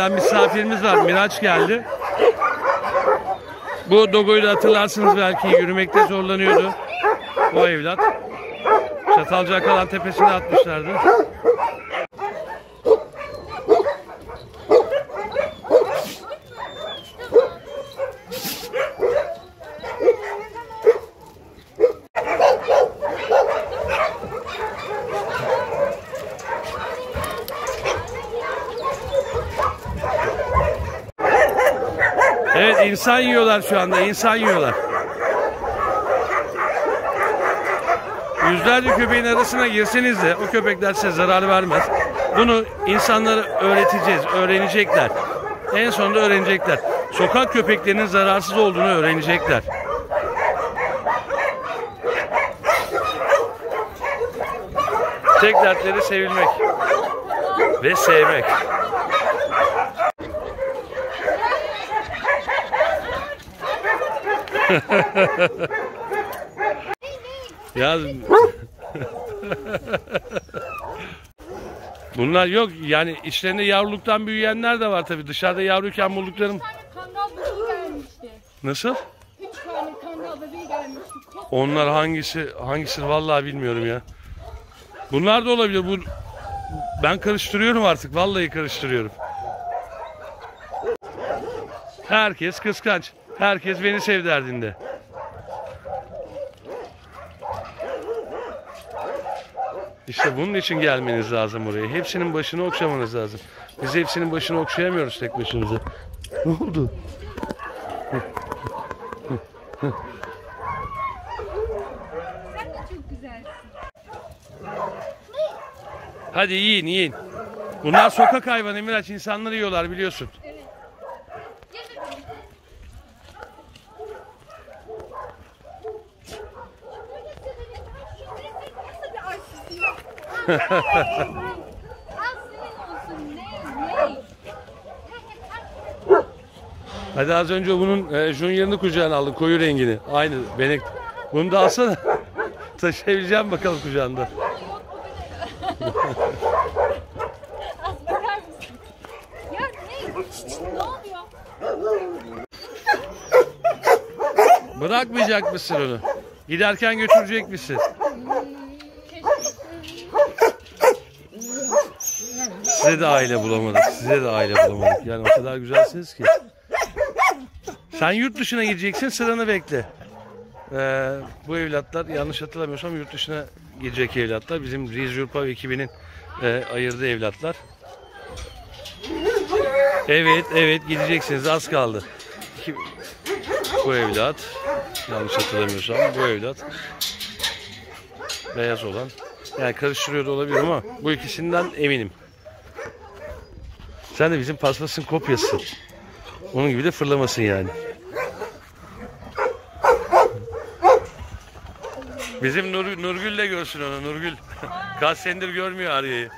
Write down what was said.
gelen misafirimiz var. Miraç geldi. Bu Dogo'yu da hatırlarsınız belki, yürümekte zorlanıyordu. O evlat. Çatalcaakalan tepesine atmışlardı. Evet, insan yiyorlar şu anda, insan yiyorlar. Yüzlerce köpeğin arasına girseniz de o köpekler size zarar vermez. Bunu insanlara öğreteceğiz, öğrenecekler. En sonunda öğrenecekler. Sokak köpeklerinin zararsız olduğunu öğrenecekler. Tek dertleri sevilmek ve sevmek. Ya bunlar yok yani, içlerinde yavruluktan büyüyenler de var tabii. Dışarıda yavruyken bulduklarım. Kangal bebeği gelmişti. Nasıl? 3 tane kangal bebeği gelmişti. Onlar hangisi vallahi bilmiyorum ya. Bunlar da olabilir. Ben karıştırıyorum artık. Vallahi karıştırıyorum. Herkes kıskanç. Herkes beni sev derdinde. İşte bunun için gelmeniz lazım oraya. Hepsinin başını okşamanız lazım. Biz hepsinin başını okşayamıyoruz tek başımıza. Ne oldu? Sen de çok güzelsin. Hadi yiyin. Bunlar sokak hayvanı Miraç. İnsanları yiyorlar biliyorsun. Evet. Hadi az önce bunun Junior'ını kucağına aldın, koyu rengini. Aynı benek. Bunu da alsana. Taşıyabileceğim bakalım kucağında. Az bakar mısın? Ya ne oluyor? Bırakmayacak mısın onu? Giderken götürecek misin? Size de aile bulamadık. Yani o kadar güzelsiniz ki. Sen yurt dışına gideceksin, sıranı bekle. Bu evlatlar, yanlış hatırlamıyorsam yurt dışına gidecek evlatlar. Bizim Rizurpav ekibinin ayırdığı evlatlar. Evet gideceksiniz, az kaldı. Bu evlat, yanlış hatırlamıyorsam bu evlat. Beyaz olan. Yani karıştırıyor da olabilir ama bu ikisinden eminim. Sen de bizim Paspas'ın kopyasısın. Onun gibi de fırlamasın yani. Bizim Nurgül de görsün onu, Nurgül. Kaç senedir görmüyor Arya'yı.